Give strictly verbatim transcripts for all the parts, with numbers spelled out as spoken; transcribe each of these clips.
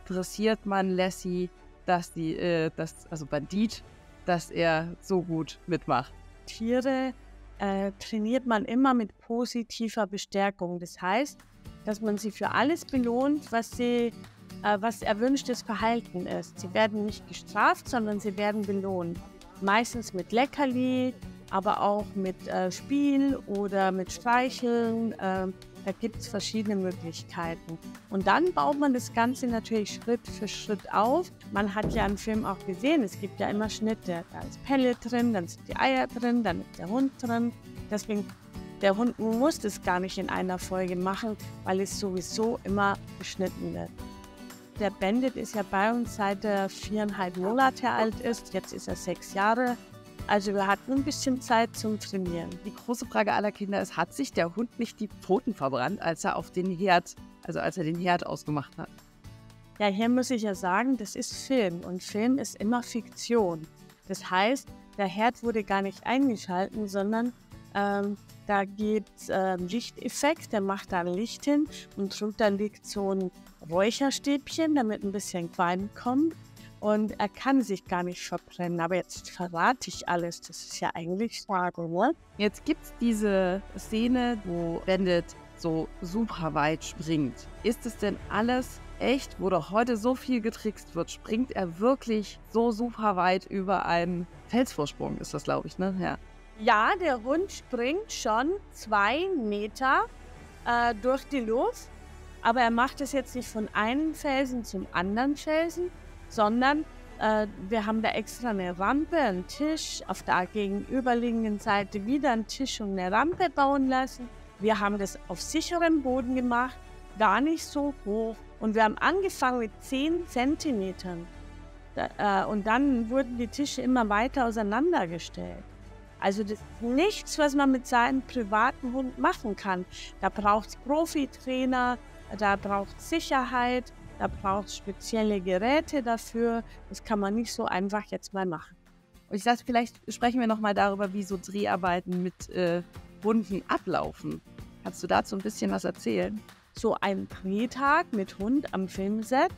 dressiert man Lassie, dass die, äh, dass, also Bandit, dass er so gut mitmacht? Tiere äh, trainiert man immer mit positiver Bestärkung. Das heißt, dass man sie für alles belohnt, was sie, äh, was erwünschtes Verhalten ist. Sie werden nicht gestraft, sondern sie werden belohnt. Meistens mit Leckerli, aber auch mit äh, Spiel oder mit Streicheln. Äh, da gibt es verschiedene Möglichkeiten. Und dann baut man das Ganze natürlich Schritt für Schritt auf. Man hat ja im Film auch gesehen, es gibt ja immer Schnitte. Da ist Pelle drin, dann sind die Eier drin, dann ist der Hund drin. Deswegen, der Hund muss das gar nicht in einer Folge machen, weil es sowieso immer geschnitten wird. Der Bandit ist ja bei uns, seit er viereinhalb Monate alt ist. Jetzt ist er sechs Jahre. Also wir hatten ein bisschen Zeit zum Trainieren. Die große Frage aller Kinder ist, hat sich der Hund nicht die Pfoten verbrannt, als er auf den Herd, also als er den Herd ausgemacht hat? Ja, hier muss ich ja sagen, das ist Film und Film ist immer Fiktion. Das heißt, der Herd wurde gar nicht eingeschalten, sondern ähm, da gibt es äh, einen Lichteffekt, der macht da ein Licht hin und drunter liegt so ein Räucherstäbchen, damit ein bisschen Qualm kommt. Und er kann sich gar nicht verbrennen. Aber jetzt verrate ich alles. Das ist ja eigentlich Frage, ne? Jetzt gibt es diese Szene, wo Bandit so super weit springt. Ist es denn alles echt, wo doch heute so viel getrickst wird? Springt er wirklich so super weit über einen Felsvorsprung? Ist das, glaube ich, ne? Ja. Ja, der Hund springt schon zwei Meter äh, durch die Luft. Aber er macht es jetzt nicht von einem Felsen zum anderen Felsen, sondern äh, wir haben da extra eine Rampe, einen Tisch, auf der gegenüberliegenden Seite wieder einen Tisch und eine Rampe bauen lassen. Wir haben das auf sicherem Boden gemacht, gar nicht so hoch. Und wir haben angefangen mit zehn Zentimetern. Da, äh, und dann wurden die Tische immer weiter auseinandergestellt. Also das ist nichts, was man mit seinem privaten Hund machen kann. Da braucht es Profitrainer, da braucht es Sicherheit. Da braucht es spezielle Geräte dafür. Das kann man nicht so einfach jetzt mal machen. Und ich dachte, vielleicht sprechen wir nochmal darüber, wie so Dreharbeiten mit äh, Hunden ablaufen. Kannst du dazu ein bisschen was erzählen? So ein Drehtag mit Hund am Filmset,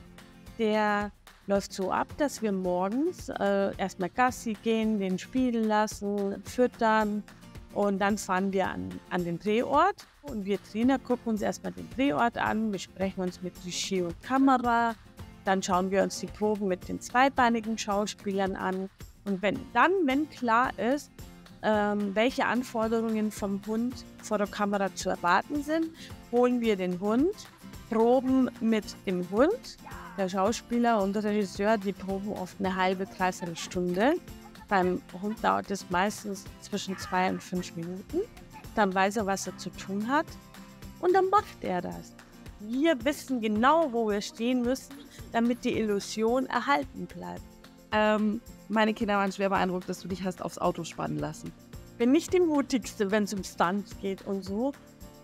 der läuft so ab, dass wir morgens äh, erstmal Gassi gehen, den spielen lassen, füttern. Und dann fahren wir an, an den Drehort und wir Trainer gucken uns erstmal den Drehort an, besprechen uns mit Regie und Kamera, dann schauen wir uns die Proben mit den zweibeinigen Schauspielern an und wenn dann, wenn klar ist, ähm, welche Anforderungen vom Hund vor der Kamera zu erwarten sind, holen wir den Hund, proben mit dem Hund, der Schauspieler und der Regisseur, die proben oft eine halbe, dreiviertel Stunde. Beim Hund dauert es meistens zwischen zwei und fünf Minuten. Dann weiß er, was er zu tun hat. Und dann macht er das. Wir wissen genau, wo wir stehen müssen, damit die Illusion erhalten bleibt. Ähm, meine Kinder waren schwer beeindruckt, dass du dich hast aufs Auto spannen lassen. Bin nicht die mutigste, wenn es um Stunts geht und so.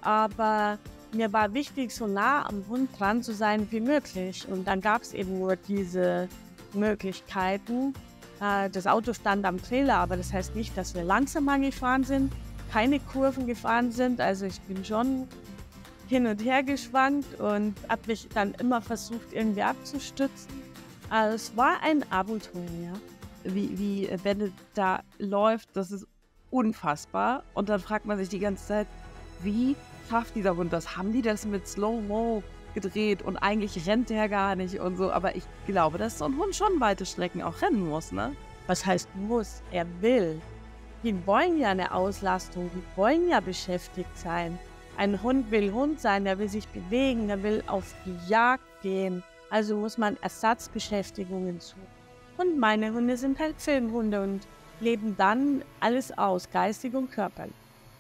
Aber mir war wichtig, so nah am Hund dran zu sein wie möglich. Und dann gab es eben nur diese Möglichkeiten. Das Auto stand am Trailer, aber das heißt nicht, dass wir langsamer gefahren sind, keine Kurven gefahren sind. Also ich bin schon hin und her geschwankt und habe mich dann immer versucht, irgendwie abzustützen. Also es war ein Abenteuer, ja. Wie, wie Bandit da läuft, das ist unfassbar. Und dann fragt man sich die ganze Zeit, wie schafft dieser Hund das? Haben die das mit Slow-Mo gedreht und eigentlich rennt der gar nicht und so. Aber ich glaube, dass so ein Hund schon weite Strecken auch rennen muss, ne? Was heißt muss? Er will. Die wollen ja eine Auslastung, die wollen ja beschäftigt sein. Ein Hund will Hund sein, der will sich bewegen, der will auf die Jagd gehen. Also muss man Ersatzbeschäftigungen suchen. Und meine Hunde sind halt Filmhunde und leben dann alles aus, geistig und körperlich.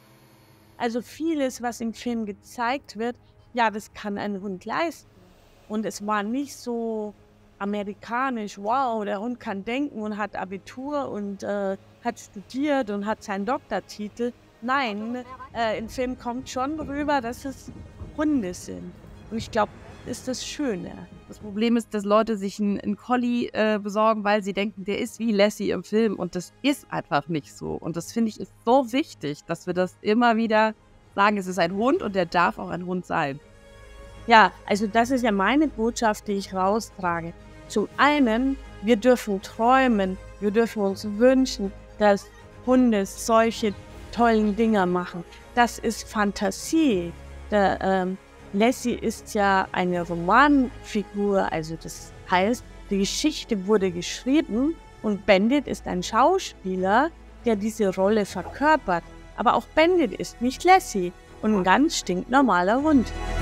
Also vieles, was im Film gezeigt wird, ja, das kann ein Hund leisten. Und es war nicht so amerikanisch, wow, der Hund kann denken und hat Abitur und äh, hat studiert und hat seinen Doktortitel. Nein, äh, im Film kommt schon rüber, dass es Hunde sind. Und ich glaube, das ist das Schöne. Das Problem ist, dass Leute sich einen, einen Collie äh, besorgen, weil sie denken, der ist wie Lassie im Film. Und das ist einfach nicht so. Und das finde ich ist so wichtig, dass wir das immer wieder sagen, es ist ein Hund und der darf auch ein Hund sein. Ja, also das ist ja meine Botschaft, die ich raustrage. Zum einen, wir dürfen träumen, wir dürfen uns wünschen, dass Hunde solche tollen Dinger machen. Das ist Fantasie. Der, ähm, Lassie ist ja eine Romanfigur, also das heißt, die Geschichte wurde geschrieben und Bandit ist ein Schauspieler, der diese Rolle verkörpert. Aber auch Bandit ist nicht Lassie und ein ganz stinknormaler Hund.